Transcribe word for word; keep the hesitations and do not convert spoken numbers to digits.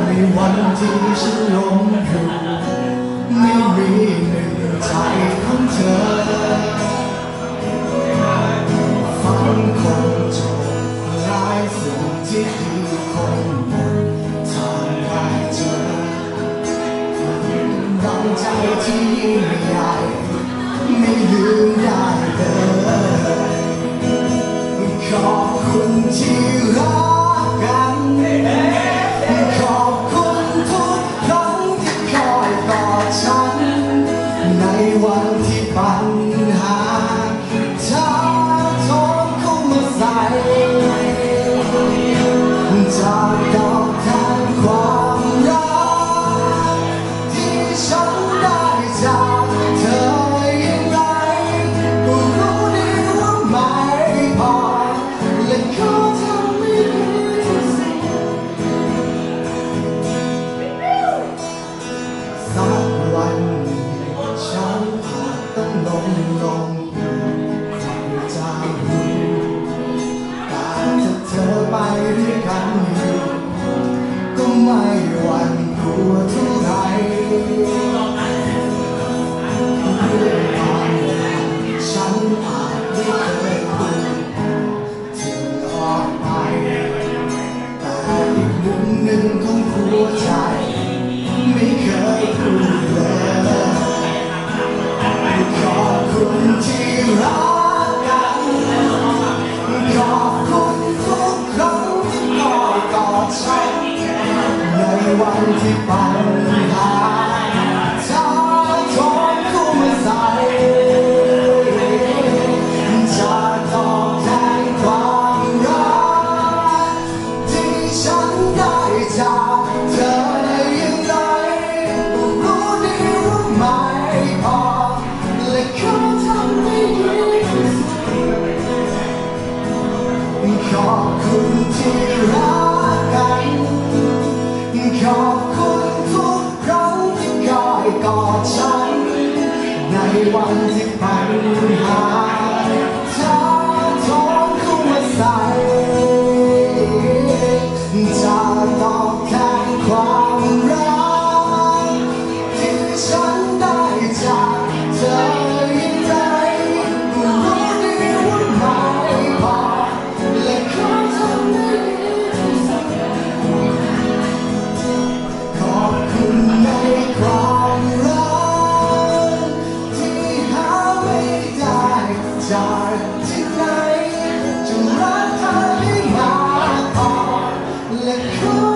ในวันที่ฉันล้มอยู่ไม่มีหนึ่งใจของเธอฝันคงจบลายสิ่งที่ดีคงหมดทางได้เจอดังใจที่ยิ่งใหญ่ไม่ลืมได้เลยขอบคุณที่รักกันขอบคุณทุกครั้งที่คอยกอดฉันในวันที่ปัญหาท้าทายเข้ามาใส่จากดอกแทนความรักที่ฉันได้จากเธอยังไงก็รู้ดีว่าไม่พอและขอทำให้ดีที่สุดสักวันฉันอาจต้องลงลงใครจะรู้แต่ถ้าเธอไปด้วยกันอยู่ก็ไม่หวั่นกลัวเท่าไรเรื่องความรักฉันอาจไม่เคยพูดถึงออกไปแต่อีกมุมหนึ่งของหัวใจไม่เคยพูดเลยขอบคุณที่รักกันขอบคุณทุกครั้งที่คอยกอดฉันในวันที่ปัญหาท้าทายเข้ามาใส่จากดอกแทนความรักที่ฉันได้จากเธอยังไงก็รู้ดีว่าไม่พอและขอทำให้ดีที่สุดขอบคุณที่รักกันขอบคุณทุกครั้งที่คอยกอดฉันในวันที่ปัญหาท้าทายเข้ามาใส่จากดอกแทนความรักที่ฉันได้จากเธอยังไงก็รู้ดีว่าไม่พอและขอทำให้ดีที่สุดขอบคุณในความรักที่หาไม่ได้จากที่ไหนจะรักเธอให้มากพอและขอ